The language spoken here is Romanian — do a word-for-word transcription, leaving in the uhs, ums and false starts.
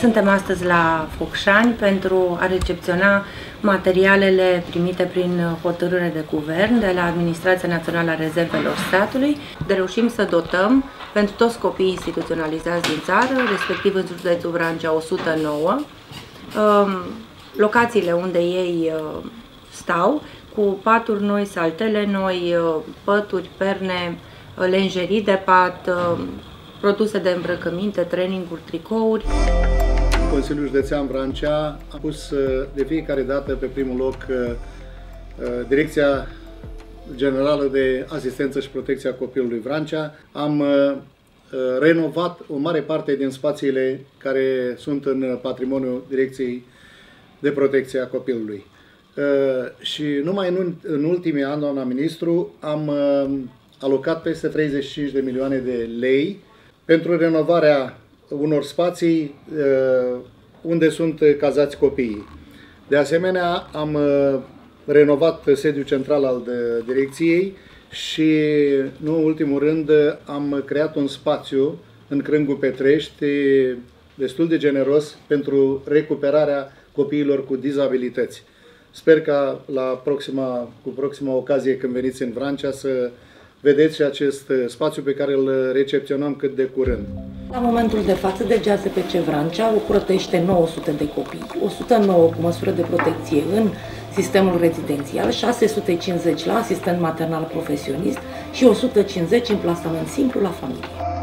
Suntem astăzi la Focșani pentru a recepționa materialele primite prin hotărâre de guvern de la Administrația Națională a Rezervelor Statului, de reușim să dotăm pentru toți copiii instituționalizați din țară, respectiv în județul Vrancea o sută nouă, locațiile unde ei stau, cu paturi noi, saltele noi, pături, perne, lenjerii de pat, produse de îmbrăcăminte, traininguri, tricouri. Consiliul Județean Vrancea a pus de fiecare dată pe primul loc Direcția Generală de Asistență și Protecție a Copilului Vrancea. Am renovat o mare parte din spațiile care sunt în patrimoniul Direcției de Protecție a Copilului. Și numai în ultimii ani, doamna ministru, am alocat peste treizeci și cinci de milioane de lei pentru renovarea unor spații unde sunt cazați copiii. De asemenea, am renovat sediul central al direcției și, nu în ultimul rând, am creat un spațiu în Crângul Petrești destul de generos pentru recuperarea copiilor cu dizabilități. Sper ca la proxima, cu proxima ocazie când veniți în Vrancea să vedeți și acest spațiu pe care îl recepționăm cât de curând. La momentul de față, D G A S P C Vrancea ocrotește nouă sute de copii, o sută nouă cu măsură de protecție în sistemul rezidențial, șase sute cincizeci la asistent maternal profesionist și o sută cincizeci în plasament simplu la familie.